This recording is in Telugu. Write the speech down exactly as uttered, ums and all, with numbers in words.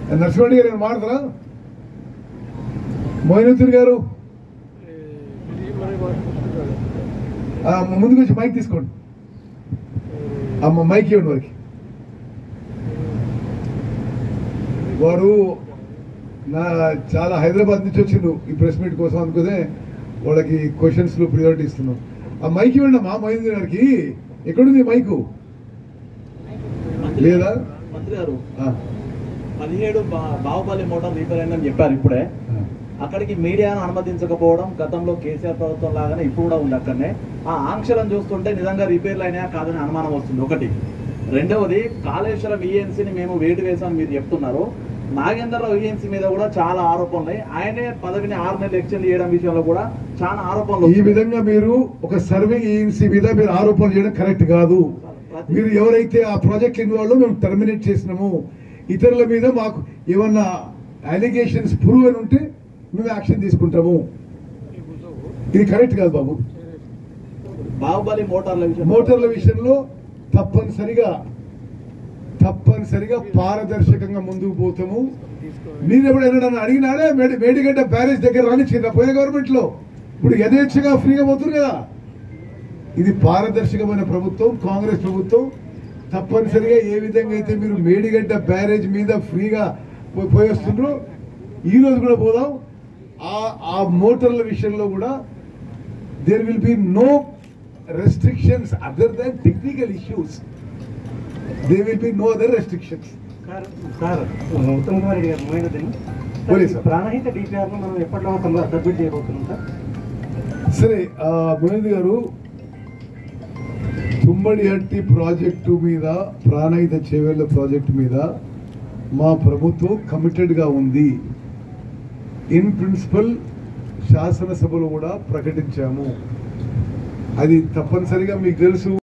నరసింహరెడ్డి గారు మాట్లాడతారా? మోయినుద్దీన్ గారు ముందుకు వచ్చి మైక్ తీసుకోండి. అమ్మ మైక్ ఇవ్వండి వారికి. వారు నా చాలా హైదరాబాద్ నుంచి వచ్చిండ్రు ఈ ప్రెస్ మీట్ కోసం, అనుకునే వాళ్ళకి క్వశ్చన్స్ లో ప్రియారిటీ ఇస్తున్నాం. ఆ మైక్ ఇవ్వండి అమ్మా మోయినుద్దీన్ గారికి. ఎక్కడుంది మైకు? లేదా? మంత్రి గారు పదిహేడు బాహుబలి మోటార్ రిపేర్ అయిందని చెప్పారు ఇప్పుడే. అక్కడికి మీడియాను అనుమతించకపోవడం గతంలో కేసీఆర్ ప్రభుత్వం లాగానే ఇప్పుడు కూడా ఉంది. అక్కడనే ఆ ఆంక్షలను చూస్తుంటే నిజంగా రిపేర్లు అయినా కాదని అనుమానం వస్తుంది ఒకటి. రెండవది, కాళేశ్వరం ఈఎన్సీని మేము వేటు వేసామని మీరు చెప్తున్నారు. నాగేంద్రరావు ఈఎన్సీ మీద కూడా చాలా ఆరోపణలు. ఆయనే పదవిని ఆరు నెలలు ఎక్స్టెండ్ చేయడం విషయంలో కూడా చాలా ఆరోపణలు. ఈ విధంగా మీరు ఒక సర్వే ఈఎన్సీ మీద మీరు ఆరోపణలు చేయడం కరెక్ట్ కాదు. మీరు ఎవరైతే ఆ ప్రాజెక్ట్ ఇన్వాల్వ్ మేము టర్మినేట్ చేసినాము, ఇతరుల మీద మాకు ఏమన్నా అలిగేషన్స్ ప్రూవ్ అని ఉంటే మేము యాక్షన్ తీసుకుంటాము. ఇది కరెక్ట్ కాదు బాబు. బాహుబలి మోటార్ల విషయం మోటార్ల విషయంలో తప్పనిసరిగా తప్పనిసరిగా పారదర్శకంగా ముందుకు పోతాము. మీరు ఎప్పుడైనా నన్ను అడిగినాడే మేడి మేడిగడ్డ బ్యారేజ్ దగ్గర రానిచ్చిందా పోయిన గవర్నమెంట్ లో? ఇప్పుడు యథేచ్ఛగా ఫ్రీగా పోతున్నారు కదా. ఇది పారదర్శకమైన ప్రభుత్వం, కాంగ్రెస్ ప్రభుత్వం. తప్పనిసరిగా ఏ విధంగా అయితే మీరు మేడిగడ్డ బ్యారేజ్ మీద ఫ్రీగా పోయి వస్తుండ్రో ఈ రోజు కూడా పోదాం. ఆ మోటార్ల విషయంలో కూడా there will be no restrictions other than technical issues. They will be no other restrictions. Uttam Kumar Reddy గారు మోయినుద్దీన్, ప్రాణహిత డిపిఆర్ ను మనం ఎప్పట్లో సబ్మిట్ చేయబోతున్నాం సార్? సరే మోయినుద్దీన్ గారు, తుమ్మడి హట్టి ప్రాజెక్టు మీద, ప్రాణహిత చేవేళ్ల ప్రాజెక్టు మీద మా ప్రభుత్వం కమిటెడ్ గా ఉంది. ఇన్ ప్రిన్సిపల్ శాసనసభలో కూడా ప్రకటించాము. అది తప్పనిసరిగా మీకు తెలుసు.